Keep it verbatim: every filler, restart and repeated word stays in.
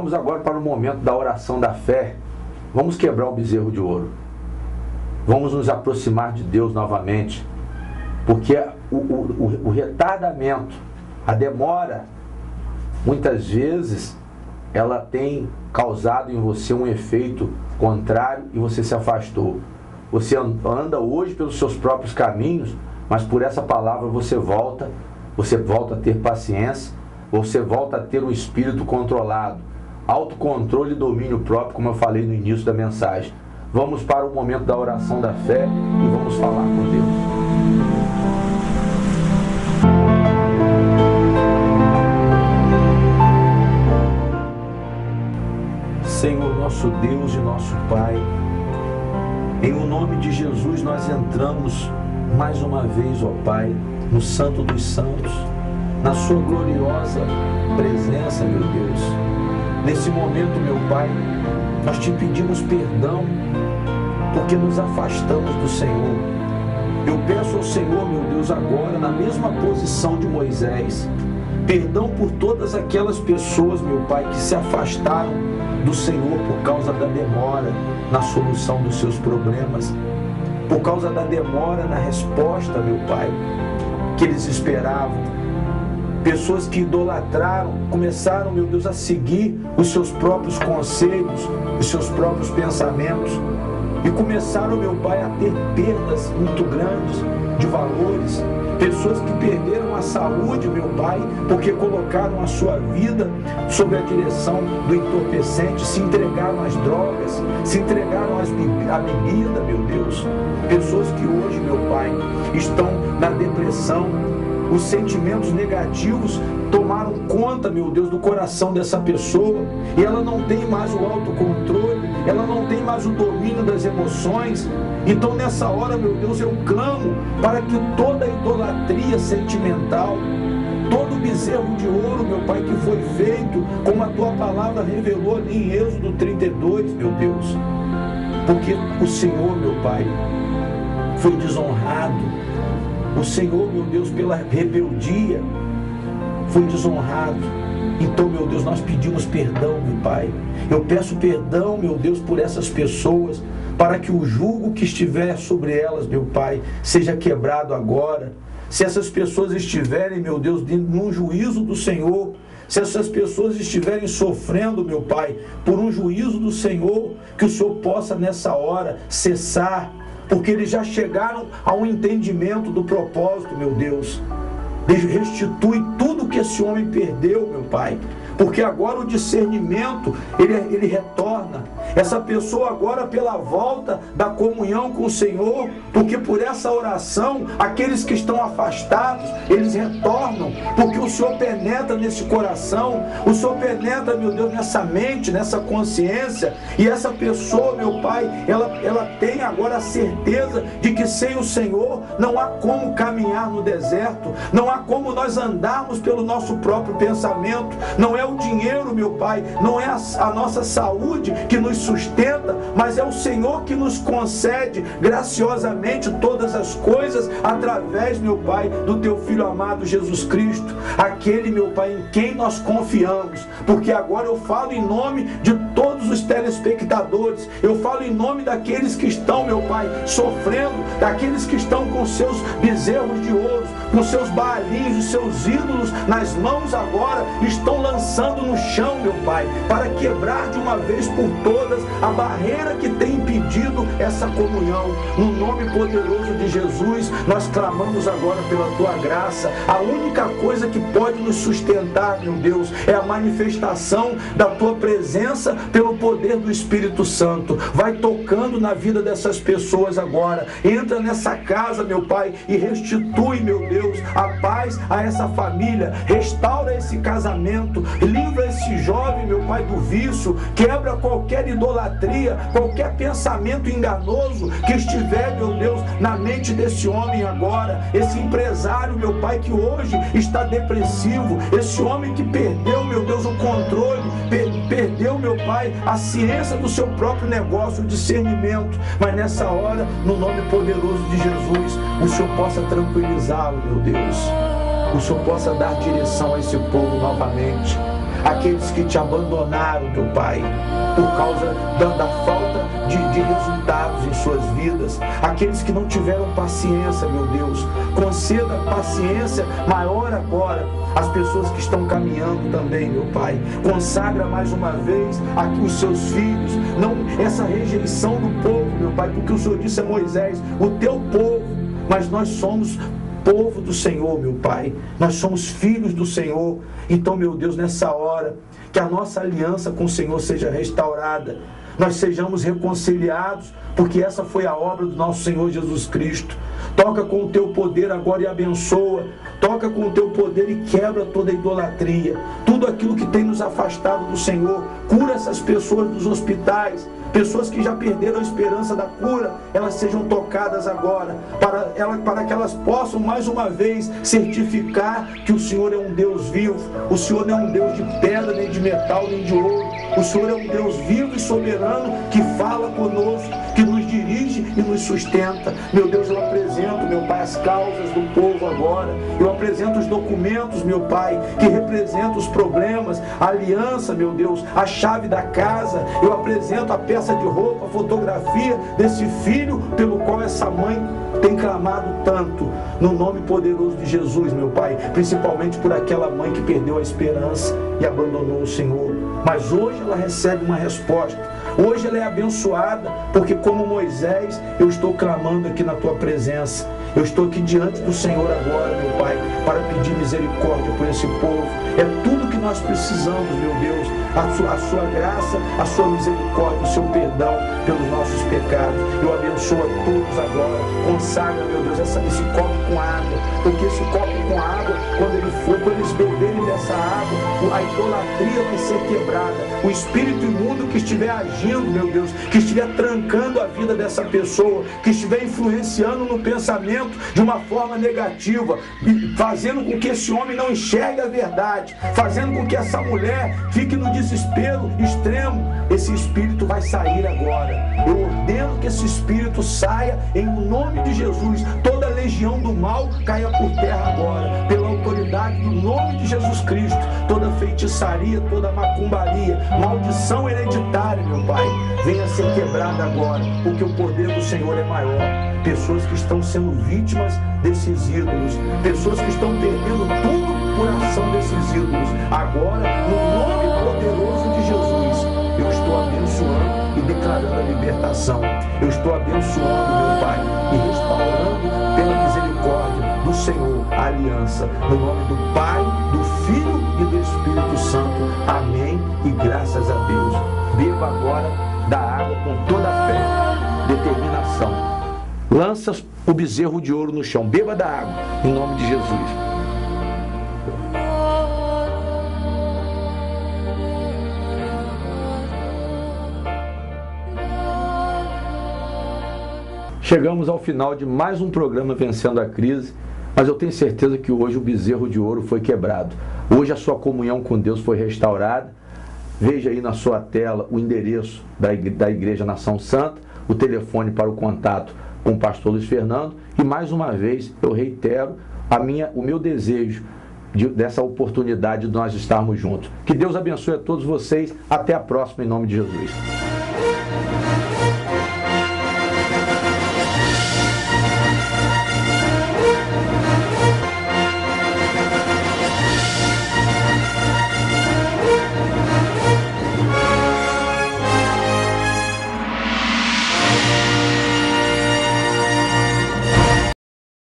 vamos agora para o momento da oração da fé. Vamos quebrar o bezerro de ouro. Vamos nos aproximar de Deus novamente. Porque o, o, o retardamento, a demora, muitas vezes, ela tem causado em você um efeito contrário e você se afastou. Você anda hoje pelos seus próprios caminhos, mas por essa palavra você volta, você volta a ter paciência, você volta a ter um espírito controlado, autocontrole e domínio próprio, como eu falei no início da mensagem. Vamos para o momento da oração da fé e vamos falar com Deus. Senhor, nosso Deus e nosso Pai, em o nome de Jesus nós entramos mais uma vez, ó Pai, no Santo dos Santos, na sua gloriosa presença, meu Deus. Nesse momento, meu Pai, nós te pedimos perdão porque nos afastamos do Senhor. Eu peço ao Senhor, meu Deus, agora, na mesma posição de Moisés, perdão por todas aquelas pessoas, meu Pai, que se afastaram do Senhor por causa da demora na solução dos seus problemas, por causa da demora na resposta, meu Pai, que eles esperavam. Pessoas que idolatraram, começaram, meu Deus, a seguir os seus próprios conselhos, os seus próprios pensamentos, e começaram, meu Pai, a ter perdas muito grandes de valores. Pessoas que perderam a saúde, meu Pai, porque colocaram a sua vida sob a direção do entorpecente, se entregaram às drogas, se entregaram às, à bebida, meu Deus. Pessoas que hoje, meu Pai, estão na depressão. Os sentimentos negativos tomaram conta, meu Deus, do coração dessa pessoa, e ela não tem mais o autocontrole, ela não tem mais o domínio das emoções. Então nessa hora, meu Deus, eu clamo para que toda idolatria sentimental, todo bezerro de ouro, meu Pai, que foi feito, como a tua palavra revelou ali em Êxodo trinta e dois, meu Deus, porque o Senhor, meu Pai, foi desonrado. O Senhor, meu Deus, pela rebeldia, foi desonrado. Então, meu Deus, nós pedimos perdão, meu Pai. Eu peço perdão, meu Deus, por essas pessoas, para que o jugo que estiver sobre elas, meu Pai, seja quebrado agora. Se essas pessoas estiverem, meu Deus, num juízo do Senhor, se essas pessoas estiverem sofrendo, meu Pai, por um juízo do Senhor, que o Senhor possa nessa hora cessar, porque eles já chegaram a um entendimento do propósito, meu Deus. Restitui tudo que esse homem perdeu, meu Pai, porque agora o discernimento, ele, ele retorna. Essa pessoa agora, pela volta da comunhão com o Senhor, porque por essa oração, aqueles que estão afastados, eles retornam, porque o Senhor penetra nesse coração, o Senhor penetra, meu Deus, nessa mente, nessa consciência, e essa pessoa, meu Pai, ela, ela tem agora a certeza de que sem o Senhor não há como caminhar no deserto, não há como nós andarmos pelo nosso próprio pensamento. Não é o dinheiro, meu Pai, não é a, a nossa saúde que nos sustenta, mas é o Senhor que nos concede graciosamente todas as coisas através, meu Pai, do teu Filho amado Jesus Cristo, aquele, meu Pai, em quem nós confiamos. Porque agora eu falo em nome de todos os telespectadores, eu falo em nome daqueles que estão, meu Pai, sofrendo, daqueles que estão com seus bezerros de ouro, com seus baalinhos, os seus ídolos nas mãos agora, estão lançando no chão, meu Pai, para quebrar de uma vez por todas a barreira que tem impedido essa comunhão. No nome poderoso de Jesus, nós clamamos agora pela tua graça. A única coisa que pode nos sustentar, meu Deus, é a manifestação da tua presença pelo poder do Espírito Santo. Vai tocando na vida dessas pessoas agora. Entra nessa casa, meu Pai, e restitui, meu Deus, a paz a essa família. Restaura esse casamento. Livra esse jovem, meu Pai, do vício. Quebra qualquer idolatria, qualquer pensamento enganoso que estiver, meu Deus, na mente desse homem agora. Esse empresário, meu Pai, que hoje está depressivo. Esse homem que perdeu, meu Deus, o controle, per perdeu, meu Pai, a ciência do seu próprio negócio, o discernimento. Mas nessa hora, no nome poderoso de Jesus, o Senhor possa tranquilizá-lo, meu Deus. O Senhor possa dar direção a esse povo novamente. aqueles que te abandonaram, meu Pai, por causa da, da falta de, de resultados em suas vidas, aqueles que não tiveram paciência, meu Deus, conceda paciência maior agora às pessoas que estão caminhando também, meu Pai. Consagra mais uma vez aqui os seus filhos, não essa rejeição do povo, meu Pai, porque o Senhor disse a Moisés, o teu povo, mas nós somos povo do Senhor, meu Pai, nós somos filhos do Senhor. Então, meu Deus, nessa hora, que a nossa aliança com o Senhor seja restaurada, nós sejamos reconciliados, porque essa foi a obra do nosso Senhor Jesus Cristo. Toca com o teu poder agora e abençoa, toca com o teu poder e quebra toda a idolatria, tudo aquilo que tem nos afastado do Senhor. Cura essas pessoas dos hospitais, pessoas que já perderam a esperança da cura, elas sejam tocadas agora, para, ela, para que elas possam mais uma vez certificar que o Senhor é um Deus vivo, o Senhor não é um Deus de pedra, nem de metal, nem de ouro, o Senhor é um Deus vivo e soberano, que fala conosco, que nos dirige e nos sustenta. Meu Deus, eu apresento, meu Pai, as causas do povo agora, eu apresento os documentos, meu Pai, que representam os problemas, a aliança, meu Deus, a chave da casa, eu apresento a peça de roupa, a fotografia desse filho pelo qual essa mãe tem clamado tanto, no nome poderoso de Jesus, meu Pai, principalmente por aquela mãe que perdeu a esperança e abandonou o Senhor, mas hoje ela recebe uma resposta, hoje ela é abençoada, porque como Moisés, eu estou clamando aqui na tua presença, eu estou aqui diante do Senhor agora, meu Pai, para pedir misericórdia por esse povo, é tudo que nós precisamos, meu Deus, a sua, a sua graça, a sua misericórdia, o seu perdão pelos nossos pecados. Eu abençoo a todos agora, consagra, meu Deus, essa, esse copo com água, porque esse copo com água, quando ele for, quando eles beberem dessa água, a idolatria vai ser quebrada, o espírito imundo que estiver agindo, meu Deus, que estiver trancando a vida dessa pessoa, que estiver influenciando no pensamento de uma forma negativa, fazendo com que esse homem não enxergue a verdade, fazendo com que essa mulher fique no desespero extremo, esse espírito vai sair agora. Eu ordeno que esse espírito saia em nome de Jesus. Toda legião do mal caia por terra agora, pela autoridade do nome de Jesus Cristo. Toda feitiçaria, toda macumbaria, maldição hereditária, meu Pai, venha ser quebrada agora, porque o poder do Senhor é maior. Pessoas que estão sendo vítimas desses ídolos, pessoas que estão perdendo tudo por ação desses ídolos, agora, no nome poderoso de Jesus, eu estou abençoando e declarando a libertação. Eu estou abençoando, meu Pai, e restaurando pela misericórdia do Senhor a aliança, no nome do Pai, do Filho e do Espírito Santo. Amém e graças a Deus. Beba agora da água com toda a fé, determinação. Lança o bezerro de ouro no chão. Beba da água, em nome de Jesus. Chegamos ao final de mais um programa Vencendo a Crise, mas eu tenho certeza que hoje o bezerro de ouro foi quebrado. Hoje a sua comunhão com Deus foi restaurada. Veja aí na sua tela o endereço da Igreja Nação Santa, o telefone para o contato com o pastor Luiz Fernando, e mais uma vez eu reitero a minha, o meu desejo de, dessa oportunidade de nós estarmos juntos. Que Deus abençoe a todos vocês. Até a próxima, em nome de Jesus.